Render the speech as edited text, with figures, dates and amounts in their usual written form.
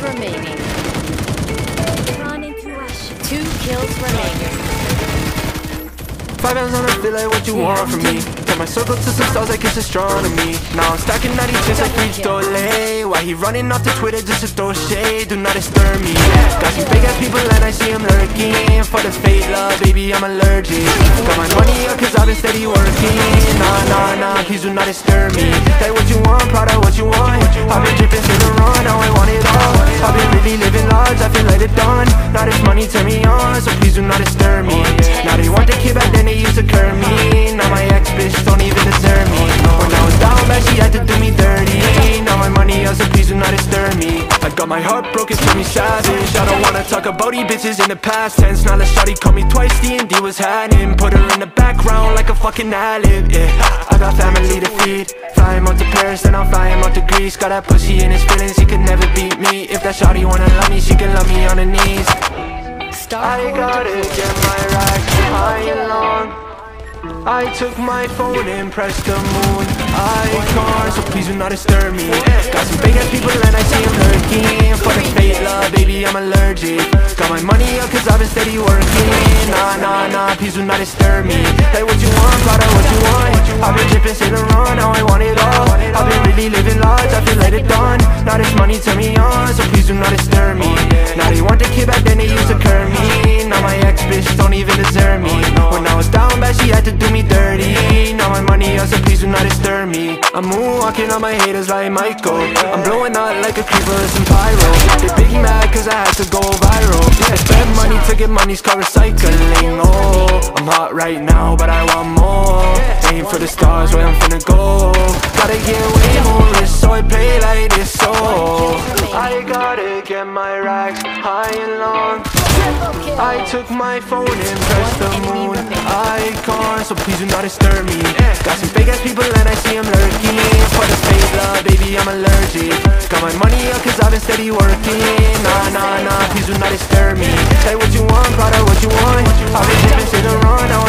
remaining. Run into ashes. 2 kills remaining. 5 hours on, I feel like what you want from me. Turn my circle to some stars like it's astronomy. Now I'm stacking 90 chips like Freach Dole. Why he running off to Twitter just to throw shade? Do not disturb me. Got some fake ass people and I see him lurking. For the fake love, baby, I'm allergic. Got my money up cause I've been steady working. Nah, please do not disturb me. Say what you want, Prada, what you want. I've been dripping to the run, now I want it all. I've been really living large, I feel like it done. Now this money turn me on, so please do not disturb me. Now they want the kid back then they used to curb me. Now my ex bitch don't even deserve me. When I was down bad she had to do me dirty. Now my money up, so please do not disturb me. I got my heart broken, tell me savage. I don't wanna talk about these bitches in the past tense. Now the shawty called me twice, DND was happening. Put her in the background like a fucking ad-lib, yeah. I got family to feed. Fly him out to Paris, then I'll fly him out to Greece. Got that pussy in his feelings, he could never beat me. If that shawty wanna love me, she can love me on her knees. I gotta get my racks high and long. I took my phone and pressed the moon icon, so please do not disturb me. Got some fake ass people and I see him lurking. For the fake love, baby, I'm allergic. Got my money up cause I've been steady working. Nah, please do not disturb me. Say what you want, Prada, what you want. I've been dripping, say the run, now I want it all. I've been really living large, I feel like it done. Now this money turn me on, so please do not disturb me. Now they want the kid back then they used to curb me. Now my ex bitch don't even deserve me. When I was down bad she had to do me dirty. Now my money up, so please do not disturb me. I'm moonwalking on my haters like Michael. I'm blowing out like a creeper with some pyro. They big mad cause I had to go viral. I spend money to get money's called recycling. Oh, I'm hot right now but I want more. Aim for the stars where I'm finna go. Gotta get way more rich so I play like this. So I gotta get my racks high and long. I took my phone and pressed the moon icon, so please do not disturb me. Got some fake ass people and I see him lurking. For the fake love, baby, I'm allergic. Got my money up cause I've been steady working. Nah, please do not disturb me. Say what you want, Prada, what you want. I've been dripping to the run, now